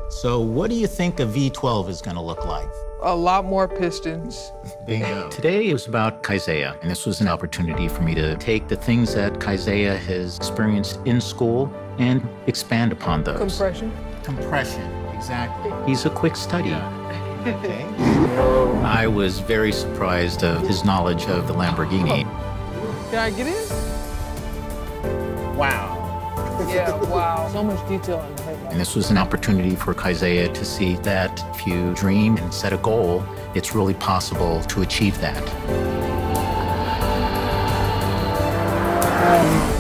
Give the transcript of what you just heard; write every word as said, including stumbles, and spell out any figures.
So what do you think a V twelve is going to look like? A lot more pistons. Bingo. Today it was about Kaisaiah, and this was an opportunity for me to take the things that Kaisaiah has experienced in school and expand upon those. Compression. Compression, exactly. He's a quick study. Yeah. Okay. I was very surprised of his knowledge of the Lamborghini. Can I get in? Wow. Yeah, wow. So much detail in the headlight. And this was an opportunity for Kaisaiah to see that if you dream and set a goal, it's really possible to achieve that. Um,